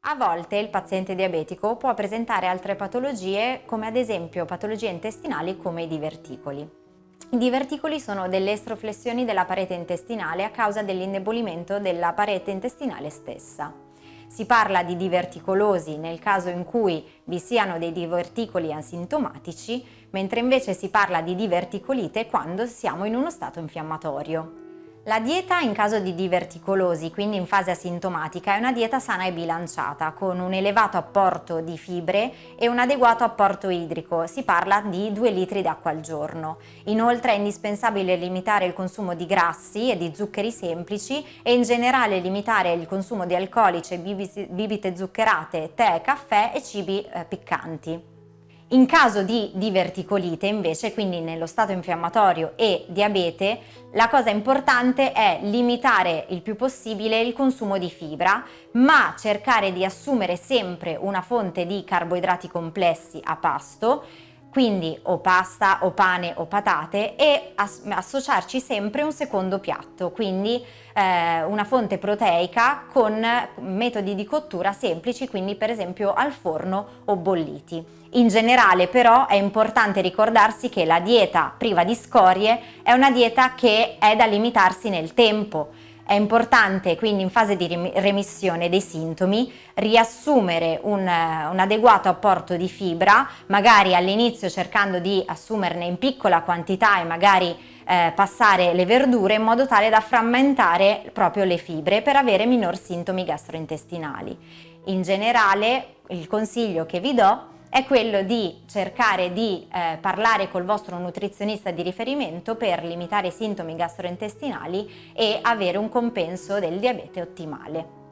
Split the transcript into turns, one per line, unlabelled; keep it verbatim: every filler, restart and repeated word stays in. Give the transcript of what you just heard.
A volte il paziente diabetico può presentare altre patologie, come ad esempio patologie intestinali come i diverticoli. I diverticoli sono delle estroflessioni della parete intestinale a causa dell'indebolimento della parete intestinale stessa. Si parla di diverticolosi nel caso in cui vi siano dei diverticoli asintomatici, mentre invece si parla di diverticolite quando siamo in uno stato infiammatorio. La dieta in caso di diverticolosi, quindi in fase asintomatica, è una dieta sana e bilanciata, con un elevato apporto di fibre e un adeguato apporto idrico. Si parla di due litri d'acqua al giorno. Inoltre è indispensabile limitare il consumo di grassi e di zuccheri semplici e in generale limitare il consumo di alcolici, bibite zuccherate, tè, caffè e cibi eh, piccanti. In caso di diverticolite invece, quindi nello stato infiammatorio e diabete, la cosa importante è limitare il più possibile il consumo di fibra, ma cercare di assumere sempre una fonte di carboidrati complessi a pasto, quindi o pasta o pane o patate, e as- associarci sempre un secondo piatto, quindi eh, una fonte proteica con metodi di cottura semplici, quindi per esempio al forno o bolliti. In generale però è importante ricordarsi che la dieta priva di scorie è una dieta che è da limitarsi nel tempo. È importante quindi in fase di remissione dei sintomi riassumere un, un adeguato apporto di fibra, magari all'inizio cercando di assumerne in piccola quantità e magari eh, passare le verdure in modo tale da frammentare proprio le fibre per avere minor sintomi gastrointestinali. In generale il consiglio che vi do è quello di cercare di eh, parlare col vostro nutrizionista di riferimento per limitare i sintomi gastrointestinali e avere un compenso del diabete ottimale.